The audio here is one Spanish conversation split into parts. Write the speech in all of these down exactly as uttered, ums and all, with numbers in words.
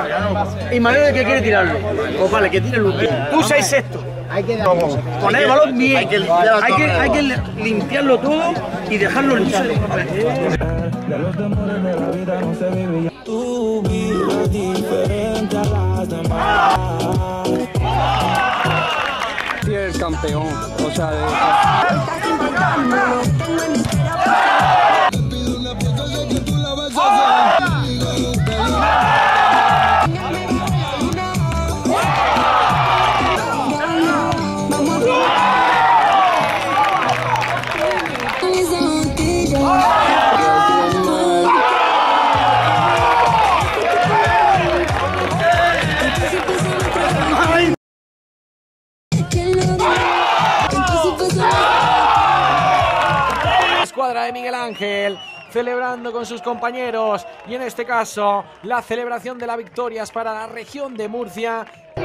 Y Manuel que quiere tirarlo. Pues vale, que tire Luque. Tú seis sexto. Hay que poner el balón bien. Hay que limpiar hay, que, hay que limpiarlo todo y dejarlo liso. Tu vida es diferente a las demás. Sí, el campeón, o sea, de... Escuadra de Miguel Ángel celebrando con sus compañeros y en este caso la celebración de la victoria es para la región de Murcia.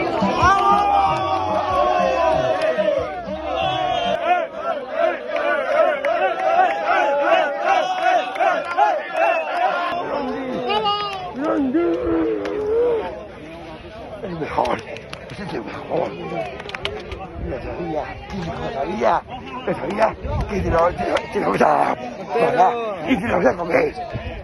El mejor, ese es el mejor. Lo sabía, lo sabía, lo sabía, que te lo, te lo, te lo vas a, y te lo vas a comer.